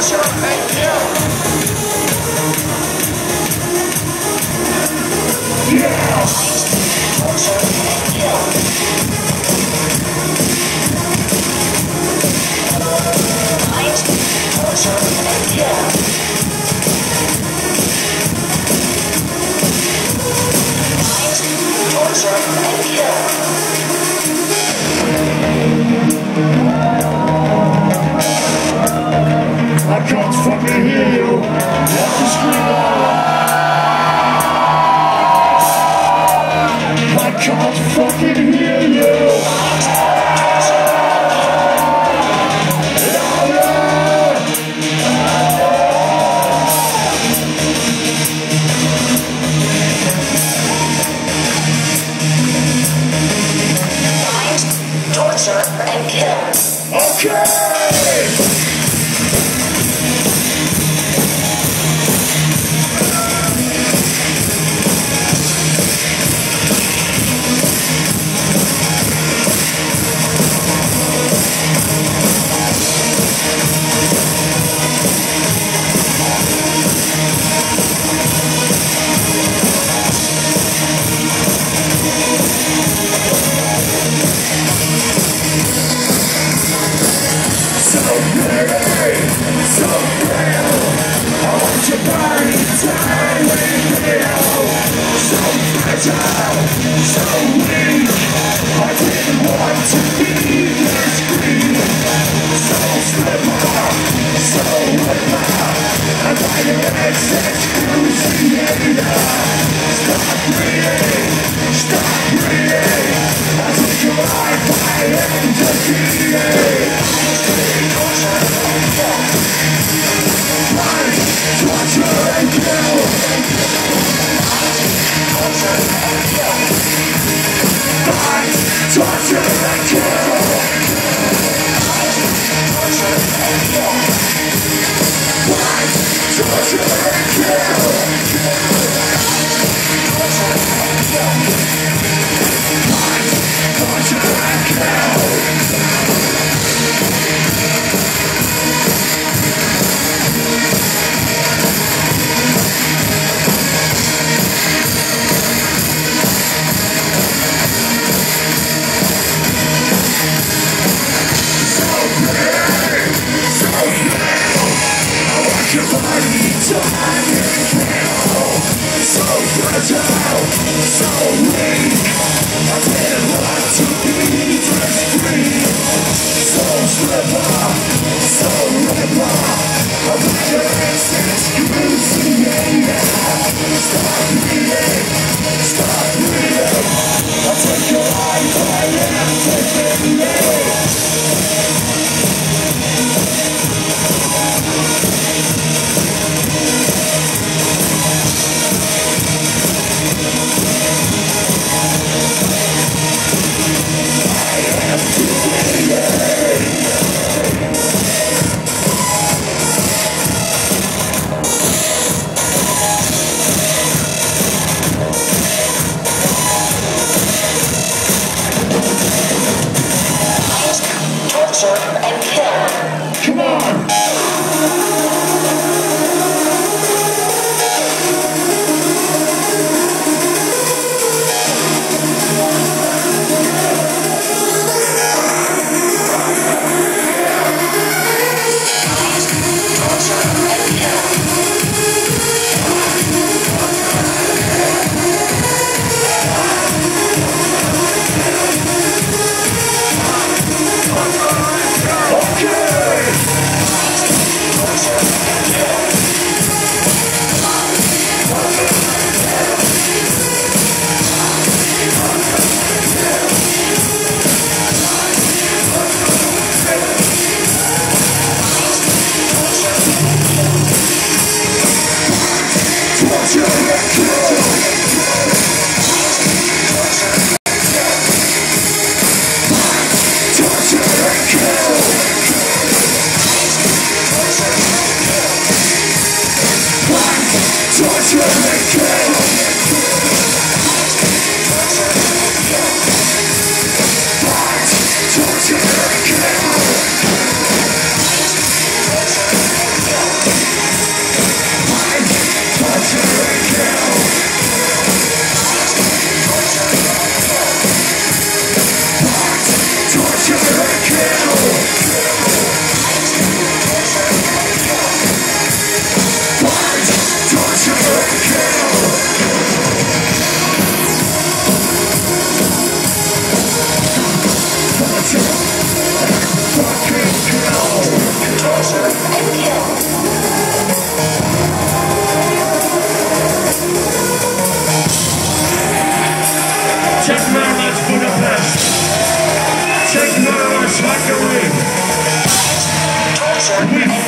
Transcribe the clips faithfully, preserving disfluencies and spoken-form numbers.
I can't fucking hear you. You have to scream louder. I can't fucking hear you. Find, torture, and kill. Okay. So real, I want your body entirely real. So fragile, so weak, I didn't want to be this green. So slipper, so whipper, and by your exit cruciator. Stop breathing, stop breathing, I take your life by entity. Torture and kill. Torture and kill. Torture and kill.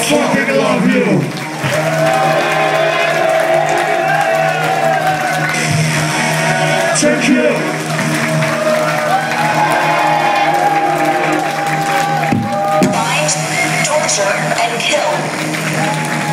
fucking love you. Thank you. Bind, torture, and kill.